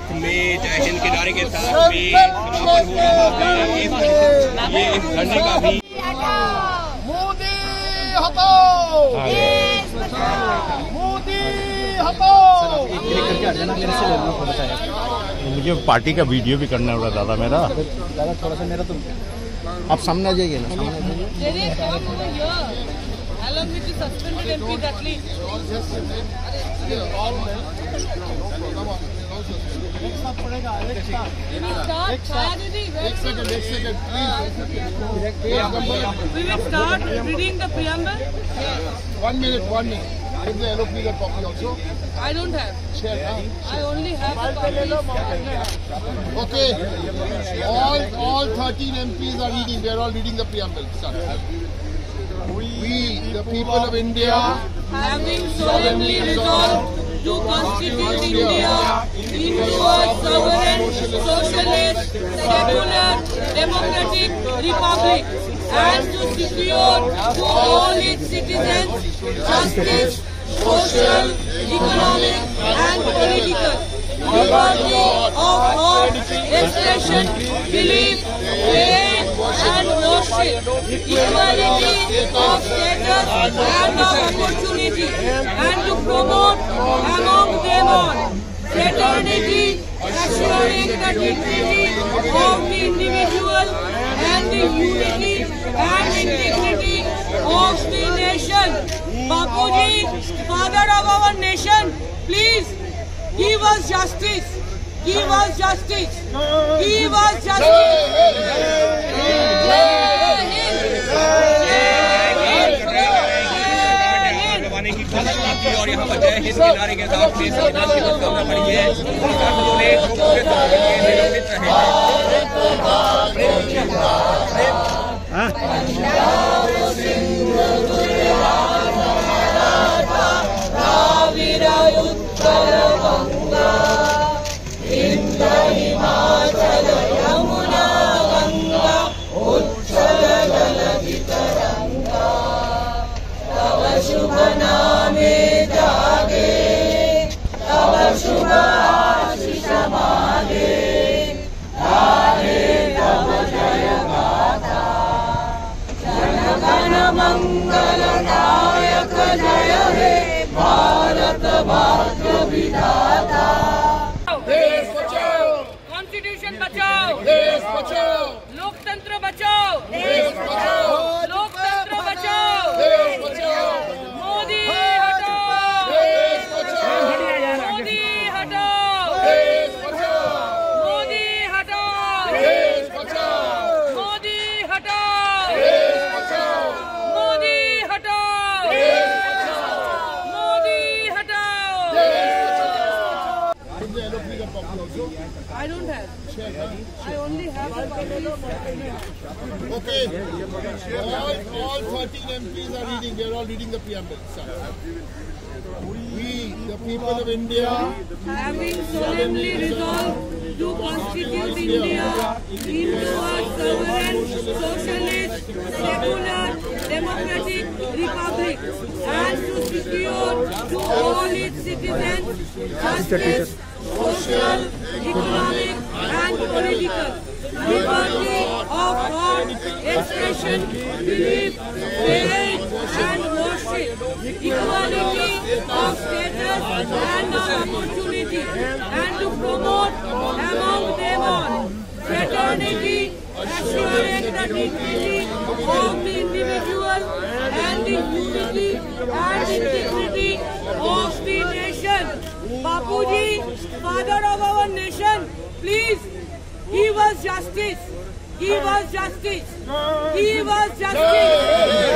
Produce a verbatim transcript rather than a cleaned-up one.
साथ में जय हिंद के नारे के साथ में समापन हो रहा है। ये इस धरने का भी मोदी हटाओ, मोदी हटाओ। मुझे पार्टी का वीडियो भी करना होगा दादा मेरा दादा थोड़ा सा मेरा तो आप सामने आ जाइए ना, सामने आ जाइए। Along with the suspended M Ps at least. एक सेकंड एक second please. We will start reading the preamble. One minute, one minute. Give the yellow please a copy also. I don't have. Share. I only have a copy. Okay. All all thirteen M Ps are reading. They are all reading the preamble. Start. We, the people of India, having solemnly resolved to constitute India into a sovereign, socialist, secular, democratic republic, and to secure to all its citizens justice, social, economic, and political liberty of thought, expression, belief, faith, and worship, equality of status and of opportunity, and to promote among them all fraternity, assuring the dignity of the individual and the unity and integrity of the nation. Bapuji, father of our nation, please give us justice. Give us justice. Give us justice. और यहाँ पर जय हिंद के नारे के साथ में संविधान की प्रस्तावना पड़ी है। उन्होंने पूरे तौर पर निलंबित शुभ नामे जागे, तब शुभ आशीष मागे, गाहे तब जय गाथा। जन गण मंगल दायक जय हे भारत भाग्य विधाता। देश बचाओ, कॉन्स्टिट्यूशन बचाओ, देश बचाओ, लोकतंत्र बचाओ, देश बचाओ, लोकतंत्र बचाओ, देश बचाओ, मोदी हटाओ, देश बचाओ, मोदी हटाओ, देश बचाओ, मोदी हटाओ, देश बचाओ, मोदी हटाओ, देश बचाओ, मोदी हटाओ, देश बचाओ, मोदी हटाओ। Give the yellow please a copy also. I don't have. Share. I only have a copy. Okay. All, all thirteen M Ps are reading. They are all reading the preamble. Start. We, the people of India, Having solemnly resolved to constitute India into a sovereign, socialist, secular, democratic republic, and to secure to all its citizens justice, social, economic, and political liberty of thought, expression, belief, faith, and worship, equality of status and of opportunity, and to promote among them all fraternity, assuring the dignity of the individual and the unity and integrity of the nation. Bapuji, father of our nation, please give us justice. Give us justice. Give us justice.